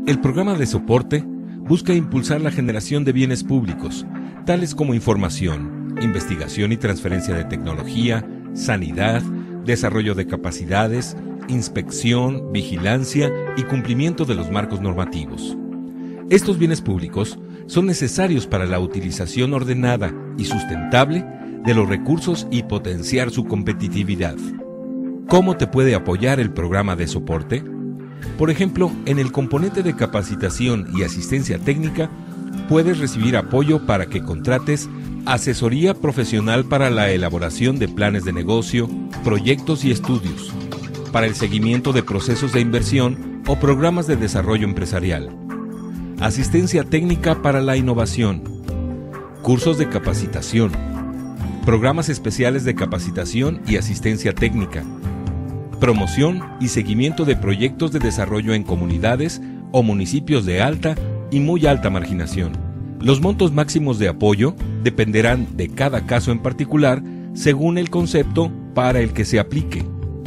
El programa de soporte busca impulsar la generación de bienes públicos, tales como información, investigación y transferencia de tecnología, sanidad, desarrollo de capacidades, inspección, vigilancia y cumplimiento de los marcos normativos. Estos bienes públicos son necesarios para la utilización ordenada y sustentable de los recursos y potenciar su competitividad. ¿Cómo te puede apoyar el programa de soporte? Por ejemplo, en el componente de capacitación y asistencia técnica, puedes recibir apoyo para que contrates asesoría profesional para la elaboración de planes de negocio, proyectos y estudios, para el seguimiento de procesos de inversión o programas de desarrollo empresarial, asistencia técnica para la innovación, cursos de capacitación, programas especiales de capacitación y asistencia técnica, promoción y seguimiento de proyectos de desarrollo en comunidades o municipios de alta y muy alta marginación. Los montos máximos de apoyo dependerán de cada caso en particular según el concepto para el que se aplique.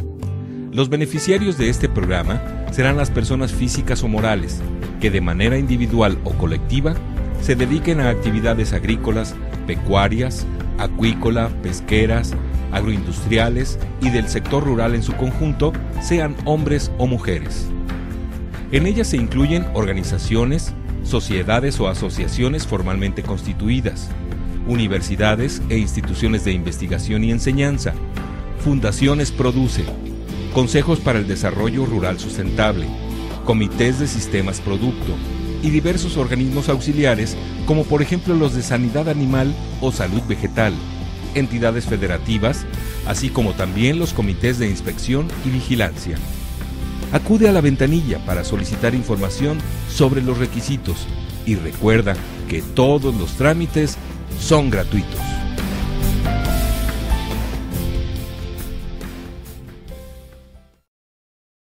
Los beneficiarios de este programa serán las personas físicas o morales que de manera individual o colectiva se dediquen a actividades agrícolas, pecuarias, acuícola, pesqueras, agroindustriales y del sector rural en su conjunto, sean hombres o mujeres. En ellas se incluyen organizaciones, sociedades o asociaciones formalmente constituidas, universidades e instituciones de investigación y enseñanza, fundaciones Produce, consejos para el desarrollo rural sustentable, comités de sistemas producto y diversos organismos auxiliares como por ejemplo los de sanidad animal o salud vegetal, entidades federativas, así como también los comités de inspección y vigilancia. Acude a la ventanilla para solicitar información sobre los requisitos y recuerda que todos los trámites son gratuitos.